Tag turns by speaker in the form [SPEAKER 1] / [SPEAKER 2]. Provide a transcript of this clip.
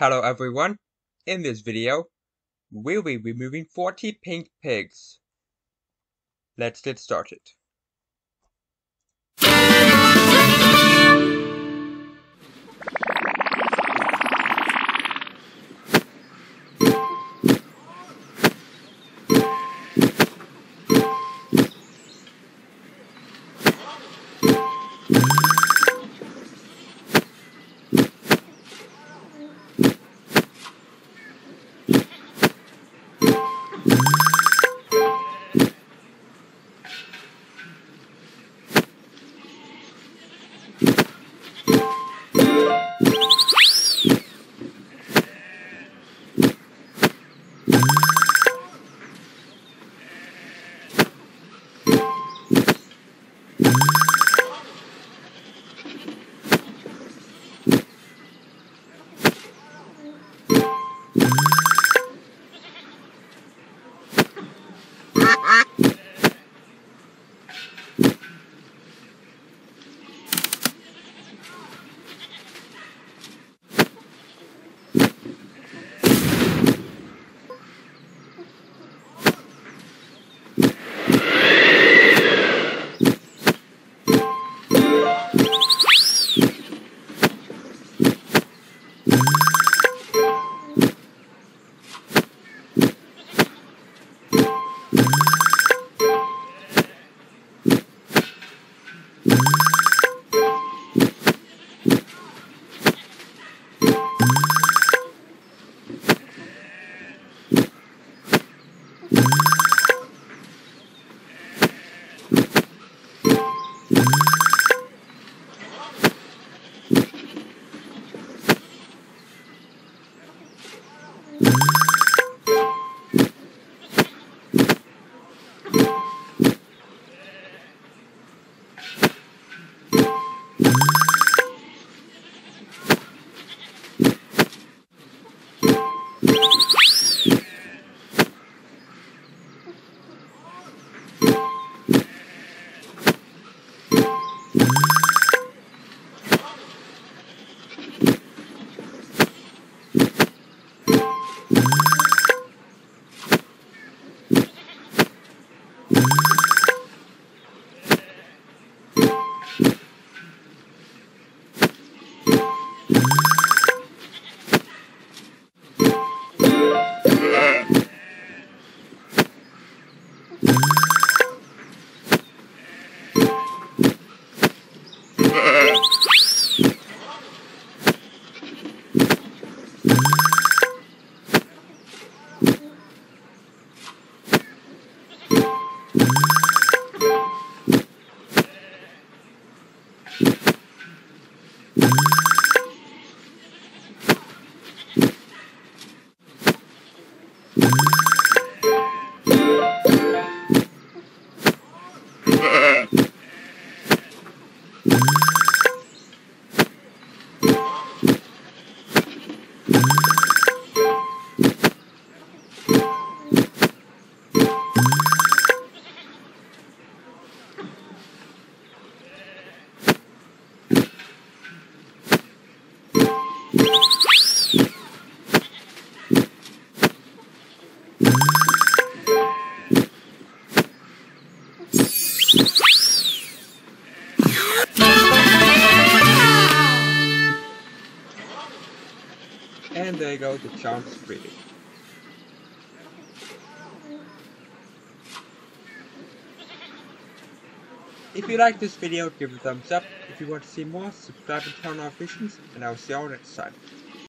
[SPEAKER 1] Hello everyone, in this video, we'll be removing 40 pink pigs. Let's get started. And there you go, the chance breeding. If you like this video, give it a thumbs up. If you want to see more, subscribe and turn on notifications, and I'll see you all next time.